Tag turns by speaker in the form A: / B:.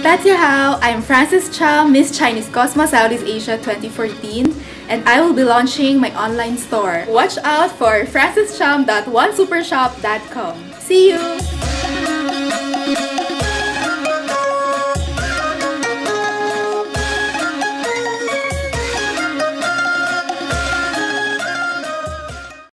A: Hao, I'm Frances Cham, Miss Chinese Cosmos Southeast Asia 2014, and I will be launching my online store. Watch out for francescham.onesupershop.com. See you!